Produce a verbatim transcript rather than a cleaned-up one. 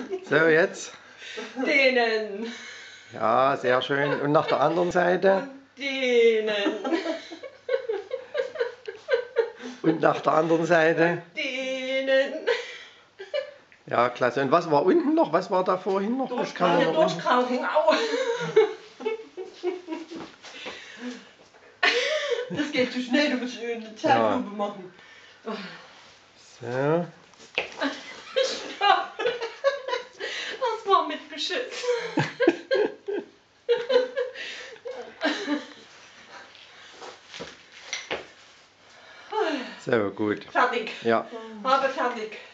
So, jetzt. Denen. Ja, sehr schön. Und nach der anderen Seite. Und denen. Und nach der anderen Seite. Denen. Ja, klasse. Und was war unten noch? Was war da vorhin noch? Das kann man noch unten. Durchkrauchen. Au. Das geht zu schnell, du musst eine Zeitlupe ja. machen. So. Das war mit Geschütz. So, gut. Fertig. Ja. Habe fertig.